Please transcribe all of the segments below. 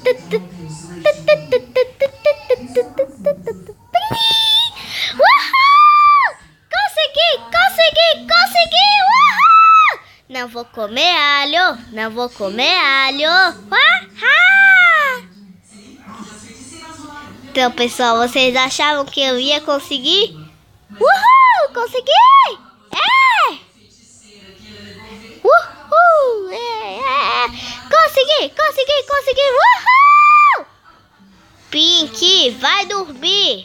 Consegui! Uhul! Não vou comer alho! Então, pessoal, vocês achavam que eu ia conseguir? Uhul! Consegui! Uhul! Consegui! Uhul! Pink, vai dormir!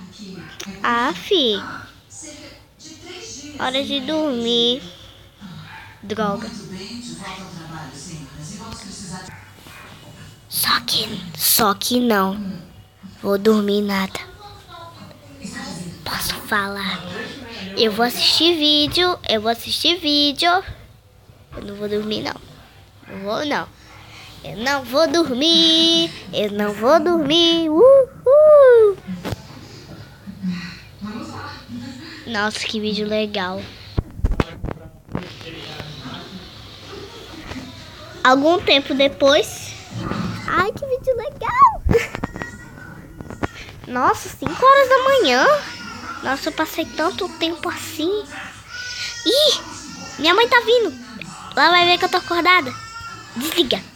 Hora de dormir. Droga. Só que não. Vou dormir nada. Posso falar. Eu vou assistir vídeo. Eu não vou dormir, não. Eu não vou dormir. Uhul. Nossa, que vídeo legal. Algum tempo depois. Ai, que vídeo legal. Nossa, 5 horas da manhã. Nossa, eu passei tanto tempo assim. Ih, minha mãe tá vindo. Ela vai ver que eu tô acordada. Desliga.